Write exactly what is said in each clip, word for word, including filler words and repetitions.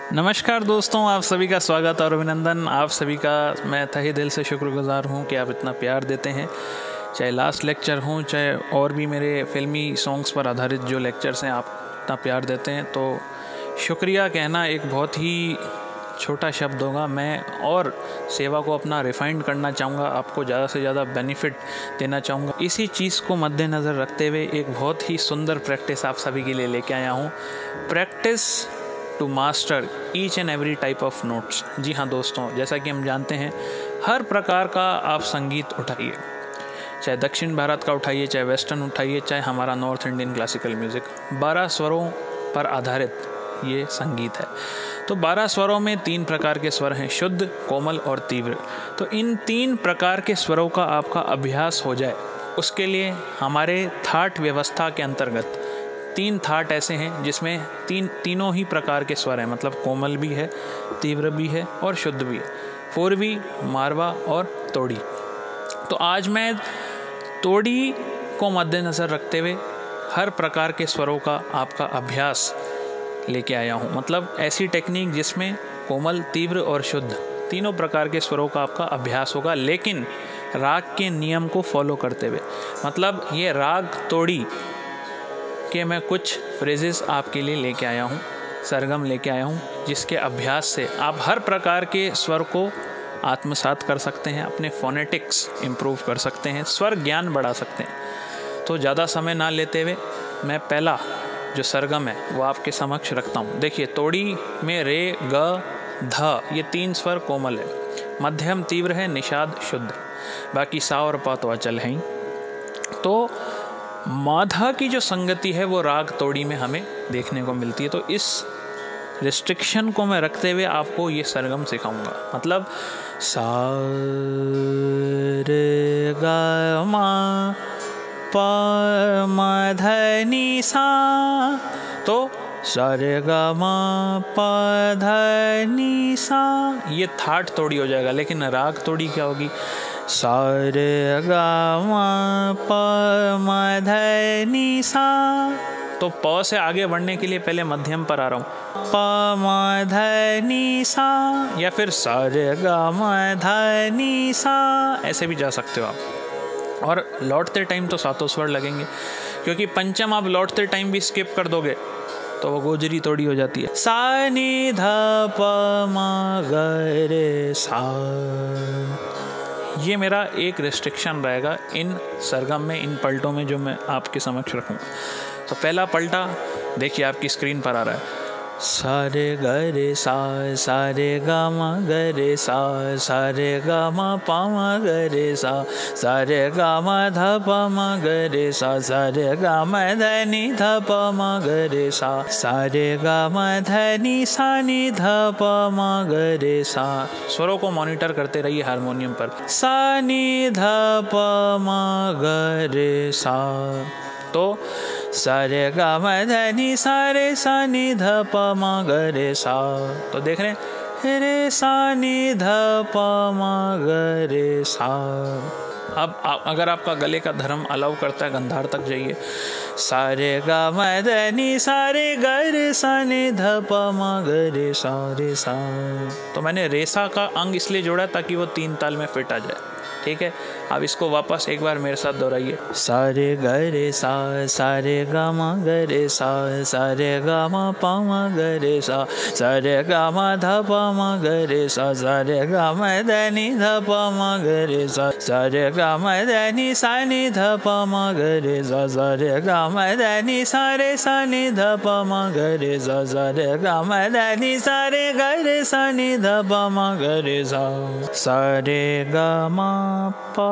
नमस्कार दोस्तों, आप सभी का स्वागत और अभिनंदन। आप सभी का मैं तहे दिल से शुक्रगुजार हूँ कि आप इतना प्यार देते हैं। चाहे लास्ट लेक्चर हों, चाहे और भी मेरे फिल्मी सॉन्ग्स पर आधारित जो लेक्चर्स हैं, आप इतना प्यार देते हैं। तो शुक्रिया कहना एक बहुत ही छोटा शब्द होगा। मैं और सेवा को अपना रिफाइंड करना चाहूँगा, आपको ज़्यादा से ज़्यादा बेनिफिट देना चाहूँगा। इसी चीज़ को मद्देनज़र रखते हुए एक बहुत ही सुंदर प्रैक्टिस आप सभी के लिए लेके आया हूँ। Practice to master each and every type of notes. जी हाँ दोस्तों, जैसा कि हम जानते हैं, हर प्रकार का आप संगीत उठाइए, चाहे दक्षिण भारत का उठाइए, चाहे वेस्टर्न उठाइए, चाहे हमारा नॉर्थ इंडियन क्लासिकल म्यूज़िक, बारह स्वरों पर आधारित ये संगीत है। तो बारह स्वरों में तीन प्रकार के स्वर हैं, शुद्ध, कोमल और तीव्र। तो इन तीन प्रकार के स्वरों का आपका अभ्यास हो जाए, उसके लिए हमारे थाट व्यवस्था के अंतर्गत तीन थाट ऐसे हैं जिसमें तीन तीनों ही प्रकार के स्वर हैं, मतलब कोमल भी है, तीव्र भी है और शुद्ध भी है, पूर्वी, मारवा और तोड़ी। तो आज मैं तोड़ी को मद्देनज़र रखते हुए हर प्रकार के स्वरों का आपका अभ्यास लेके आया हूँ। मतलब ऐसी टेक्निक जिसमें कोमल, तीव्र और शुद्ध तीनों प्रकार के स्वरों का आपका अभ्यास होगा, लेकिन राग के नियम को फॉलो करते हुए। मतलब ये राग तोड़ी कि मैं कुछ फ्रेजेस आपके लिए लेके आया हूँ, सरगम लेके आया हूँ, जिसके अभ्यास से आप हर प्रकार के स्वर को आत्मसात कर सकते हैं, अपने फोनेटिक्स इम्प्रूव कर सकते हैं, स्वर ज्ञान बढ़ा सकते हैं। तो ज़्यादा समय ना लेते हुए मैं पहला जो सरगम है वो आपके समक्ष रखता हूँ। देखिए, तोड़ी में रे, ग, ध ये तीन स्वर कोमल है, मध्यम तीव्र है, निषाद शुद्ध, बाकी सा और पा तो अचल है ही। तो माधा की जो संगति है वो राग तोड़ी में हमें देखने को मिलती है। तो इस रिस्ट्रिक्शन को मैं रखते हुए आपको ये सरगम सिखाऊंगा। मतलब सा रे गा मा पा मा धा नी सा। तो सा रे गा मा पा धा नी सा, ये थाट तोड़ी हो जाएगा। लेकिन राग तोड़ी क्या होगी? सा रे गा मा पा मा धा नी सा। तो प से आगे बढ़ने के लिए पहले मध्यम पर आ रहा हूँ, प मा धा नी सा, या फिर सा रे गा मा धा नी सा, ऐसे भी जा सकते हो आप। और लौटते टाइम तो सातों स्वर लगेंगे, क्योंकि पंचम आप लौटते टाइम भी स्किप कर दोगे तो वो गोजरी तोड़ी हो जाती है। सा नी धा प मा ग रे सा, ये मेरा एक रिस्ट्रिक्शन रहेगा इन सरगम में, इन पलटों में जो मैं आपके समक्ष रखूँगा। तो पहला पलटा देखिए आपकी स्क्रीन पर आ रहा है, सा रे ग रे सा, सा रे गा मा ग रे सा, सा रे गा मा पा मा ग रे सा, सा रे गा मा धा पा मा ग रे सा, सा रे गा मा धा नी धा पा मा ग रे सा, सा रे गा मा धा नी सा नी धा पा मा ग रे सा। स्वरों को मॉनिटर करते रहिए हारमोनियम पर। सा नी धा पा मा ग रे सा। तो सा रे गा मा धा नी सा रे सा नी धा पा मा ग रे सा। तो देख रहे हैं, रे सा नी धा पा मा ग रे सा। अब आ, अगर आपका गले का धर्म अलाउ करता है, गंधार तक जाइए। सा रे गा मा धा नी सा रे ग रे सा नी धा पा मा ग रे सा रे सा। तो मैंने रेसा का अंग इसलिए जोड़ा ताकि वो तीन ताल में फिट आ जाए। ठीक है, अब इसको वापस एक बार मेरे साथ दोहराइए। सा रे ग रे सा, सा रे गा मा ग रे सा, सा रे गा मा पा मा ग रे सा, सा रे गा मा धा पा मा ग रे सा, सा रे गा मा धा नी धा पा मा ग रे सा, सा रे गा मा धा नी सा नी धा पा मा ग रे सा, सा रे गा मा धा नी सा रे सा नी धा पा मा ग रे सा, सा रे गा मा धा नी सा रे ग रे सा नी धा पा मा ग रे सा। सा रे गा मा पा,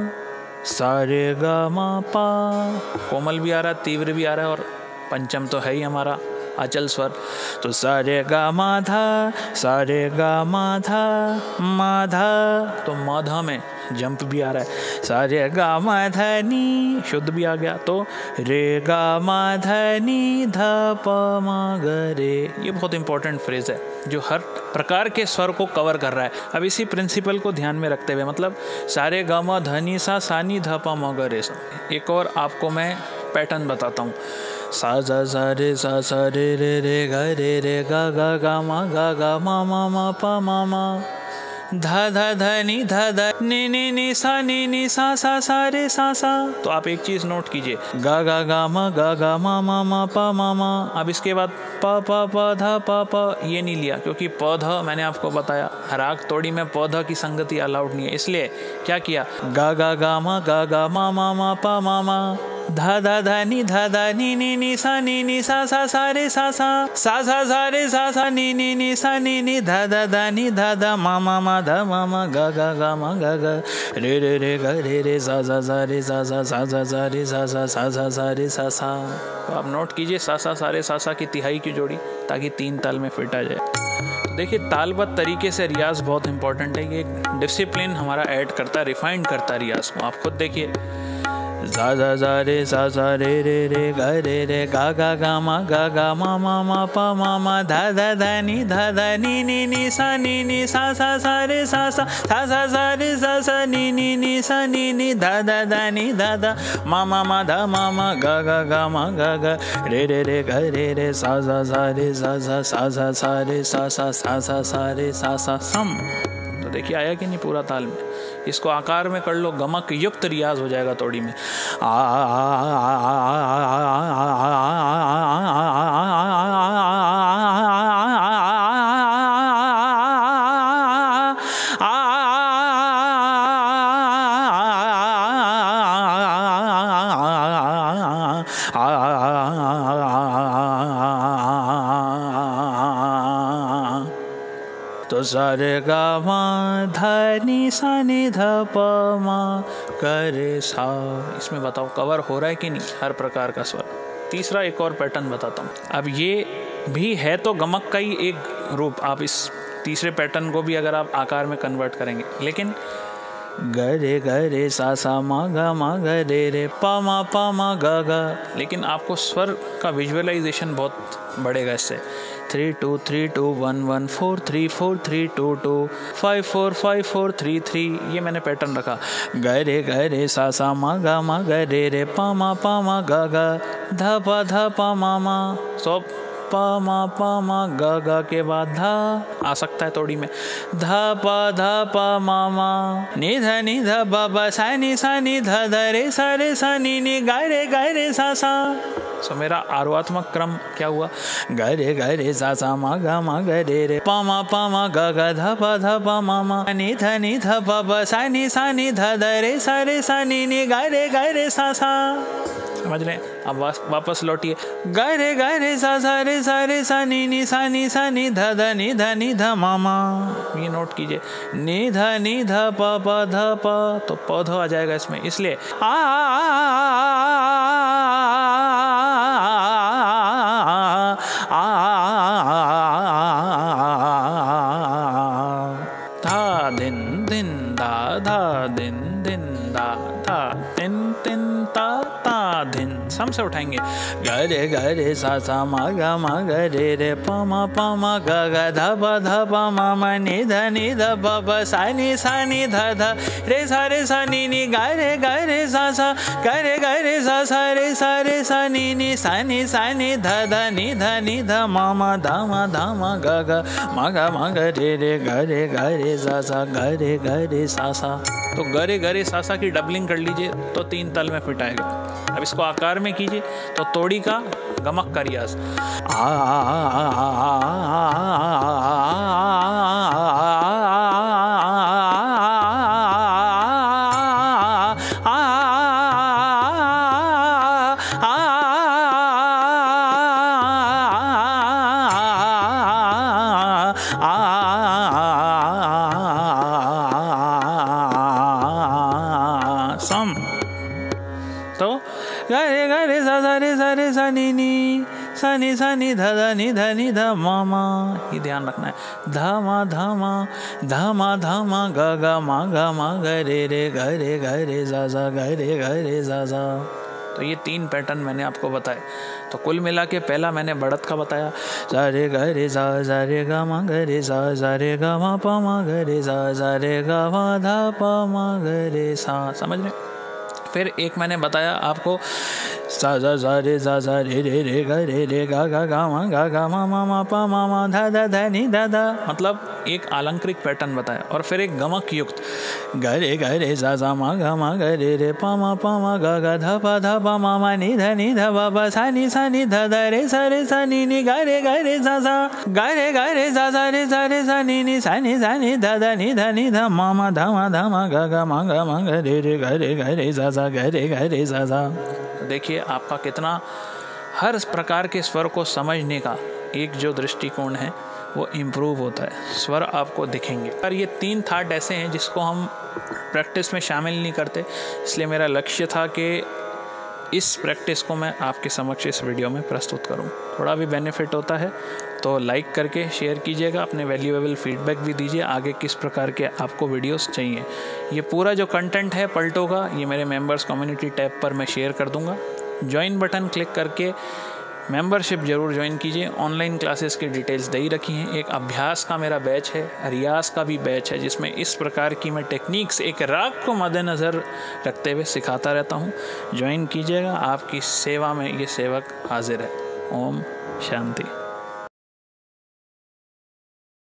सा रे गा मा पा, कोमल भी आ रहा है, तीव्र भी आ रहा है, और पंचम तो है ही हमारा अचल स्वर। तो सा रे गा मा धा, सा रे गा मा धा, मा धा, तो माधा में जंप भी आ रहा है। सा रे गा मा धा नी, शुद्ध भी आ गया। तो रे गा मा धा नी धा पा मा ग रे, ये बहुत इंपॉर्टेंट फ्रेज है जो हर प्रकार के स्वर को कवर कर रहा है। अब इसी प्रिंसिपल को ध्यान में रखते हुए, मतलब सारे गा मा धा नी सा, सा नी धा पा मा ग रे सा। एक और आपको मैं पैटर्न बताता हूँ। सा सा सा रे सा सा रे रे रे ग रे रे गा गा गा मा गा गा मा मा मा पा मा मा धा धा धा नी धा धा नी नी नी सा नी नी सा सा सा रे सा सा। तो आप एक चीज नोट कीजिए, गा गा गा मा गा गा मा मा मा पा मा मा। अब इसके बाद प प प धा प प ये नहीं लिया, क्योंकि प ध मैंने आपको बताया राग तोड़ी में प ध की संगति अलाउड नहीं है, इसलिए क्या किया, गा गा गा मा गा गा मा मा मा पा मा मा धा धा धा नी धा धा नी नी नी सा नी नी सा सा सा रे सा सा सा सा सा रे सा सा नी नी नी सा नी नी धा धा धा नी धा धा मा मा मा धा मा मा गा गा गा मा गा गा रे रे रे गा रे रे सा सा सा रे सा सा सा सा सा रे सा सा सा सा सा रे सा सा। तो आप नोट कीजिए सा सा सा रे सा सा की तिहाई की जोड़ी, ताकि तीन ताल में फिट आ जाए। देखिए तालबद्ध तरीके से रियाज बहुत इंपॉर्टेंट है, ये डिसिप्लिन हमारा ऐड करता है, रिफाइंड करता है रियाज को। आप खुद देखिए, सा सा सा रे सा सा रे रे रे गा रे रे गा गा गा मा गा गा मा मा मा पा मा मा धा धा धा नी धा धा नी नी नी सा नी नी सा सा सा रे सा सा सा सा सा रे सा सा नी नी नी सा नी नी धा धा धा नी धा धा मा मा मा धा मा मा गा गा गा मा गा गा रे रे रे गा रे रे सा सा सा रे सा सा सा सा सा रे सा सा सा सा सा रे सा सा सम। तो देखिए आया कि नहीं पूरा ताल में। इसको आकार में कर लो, गमक युक्त रियाज हो जाएगा तोड़ी में। तो सारे गा मा धा नी सा नी धा प मा करे सा। इसमें बताओ कवर हो रहा है कि नहीं हर प्रकार का स्वर। तीसरा एक और पैटर्न बताता हूँ। अब ये भी है तो गमक का ही एक रूप, आप इस तीसरे पैटर्न को भी अगर आप आकार में कन्वर्ट करेंगे, लेकिन गरे गरे सा सा मा गा मा ग रे रे पा मा पा मा गा गा, लेकिन आपको स्वर का विजुअलाइजेशन बहुत बढ़ेगा इससे। Three two three two one one four three four three two two five four five four three three, ये मैंने पैटर्न रखा। गरे गरे सा सा मा गा मा ग रे रे पा मा पा मा गा गा धा पा धा पा मा मा। सो पा मा पा मा गा गा के बाद धा आ सकता है तोड़ी में, धा पा धा पा मा मा नी धा नी धा बा बा सा नी सा नी धा धा रे सा रे सा नी नी गा रे गा रे सा सा। सो मेरा आरोहात्मक क्रम क्या हुआ, गा रे गा रे सा सा मा गा मा ग रे रे पा मा पा मा गा गा धा पा धा पा मा मा नी धा नी धा बा बा सा नी सा नी धा धा रे सा रे सा नी नी गा रे गा रे सा सा। समझ रहे? अब वापस लौटिए, गा रे गा रे सा सा रे सा रे सा नी नी सा नी सा नी धा धा नी धा नी धा मा मा। ये नोट कीजिए, नी धा नी धा पा पा धा पा, तो पौधा आ जाएगा इसमें, इसलिए आ धा दिन दिन दा धा दिन दिन दा धा तिन तिन ता ता धिन, सम से उठाएंगे। गरे गरे सा सा मा गा मा ग रे रे पा मा पा मा गा गा धा पा धा पा मा मा नी धा नी धा पा पा सा नी सा नी धा धा रे सा रे सा नी नी गा रे गा रे सा सा गा रे गा रे सा सा रे सा रे सा नी नी सा नी सा नी धा धा नी धा नी धा मा मा धा मा धा मा गा गा मा गा मा ग रे रे गा रे गा रे सा सा गा रे गा रे सा सा। तो गरे गरे सा सा की डबलिंग कर लीजिए तो तीन ताल में फिट आएगा। अब इसको आकार में कीजिए तो तोड़ी का गमक का रियाज सम। तो गा रे गा रे सा सा रे सा रे सा नी नी सा नी सा नी धा धा नी धा नी धा मा मा, ये ध्यान रखना है। धा मा धा मा धा मा धा मा गा गा मा गा मा ग रे रे गा रे गा रे सा सा गा रे गा रे सा सा। तो ये तीन पैटर्न मैंने आपको बताए। तो कुल मिला के पहला मैंने बढ़त का बताया, सा रे गा रे सा सा रे गा मा ग रे सा सा रे गा मा पा मा ग रे सा सा रे गा मा धा पा मा ग रे सा। समझ रहे? फिर एक मैंने बताया आपको सा जा जा रे जा जा रे रे रे गा रे रे गा गा गा मा गा गा मा मा मा पा मा मा धा धा धा नी धा धा, मतलब एक अलंकृत पैटर्न बताया। और फिर एक गमक युक्त गा रे गा रे जा जा मा गा मा गा रे रे पा मा पा मा गा गा धा पा धा पा मा मा नी धा नी धा बा बा सा नी सा नी धा धा रे सा रे सा नी नी गा रे गा रे जा जा गा रे गा रे जा जा रे सा रे सा नी नी सा नी सा नी धा धा नी धा नी धा मा मा धा मा धा मा गा गा मा गा मा गा रे रे गा रे गा रे जा जा गा रे गा रे जा जा। देखिए आपका कितना हर प्रकार के स्वर को समझने का एक जो दृष्टिकोण है वो इम्प्रूव होता है, स्वर आपको दिखेंगे। पर ये तीन थाट ऐसे हैं जिसको हम प्रैक्टिस में शामिल नहीं करते, इसलिए मेरा लक्ष्य था कि इस प्रैक्टिस को मैं आपके समक्ष इस वीडियो में प्रस्तुत करूं। थोड़ा भी बेनिफिट होता है तो लाइक करके शेयर कीजिएगा, अपने वैल्यूएबल फीडबैक भी दीजिए आगे किस प्रकार के आपको वीडियोस चाहिए। ये पूरा जो कंटेंट है पलटो का ये मेरे मेंबर्स कम्युनिटी टैब पर मैं शेयर कर दूंगा। ज्वाइन बटन क्लिक करके मेंबरशिप ज़रूर ज्वाइन कीजिए। ऑनलाइन क्लासेस की डिटेल्स दे ही रखी हैं। एक अभ्यास का मेरा बैच है, रियाज का भी बैच है, जिसमें इस प्रकार की मैं टेक्निक्स एक राग को मद्देनज़र रखते हुए सिखाता रहता हूँ। ज्वाइन कीजिएगा, आपकी सेवा में ये सेवक हाजिर है। ओम शांति।